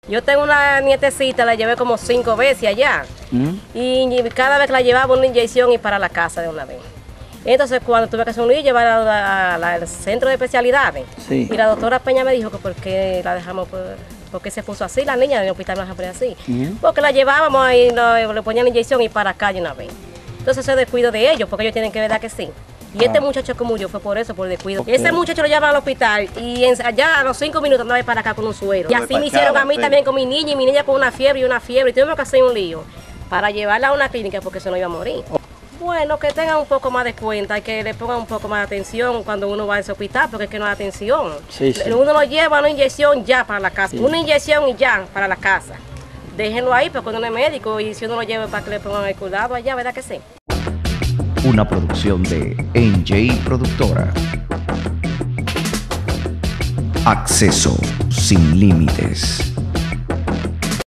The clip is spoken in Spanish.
Yo tengo una nietecita, la llevé como 5 veces allá. Y cada vez que la llevaba una inyección y para la casa de una vez. Entonces cuando tuve que hacer un lío, llevarla al centro de especialidades. Sí. Y la doctora Peña me dijo que por qué la dejamos, por qué se puso así la niña en el hospital, no se ponía así. Porque la llevábamos y le ponían la inyección y para acá de una vez. Entonces ese descuido de ellos, porque ellos tienen que ver que sí. Y este muchacho que murió fue por eso, por el descuido. Ese muchacho lo llevaban al hospital y allá a los 5 minutos andaba para acá con un suero. Y así me hicieron a mí también con mi niña, y mi niña con una fiebre. Y tuvimos que hacer un lío para llevarla a una clínica porque se no iba a morir. Bueno, que tengan un poco más de cuenta y que le pongan un poco más de atención cuando uno va a ese hospital, porque es que no hay atención. Sí. Uno lo lleva a una inyección ya para la casa. Una inyección y ya para la casa. Déjenlo ahí porque uno no es médico y si uno lo lleva para que le pongan el cuidado allá, ¿verdad que sí? Una producción de NJ Productora. Acceso sin límites.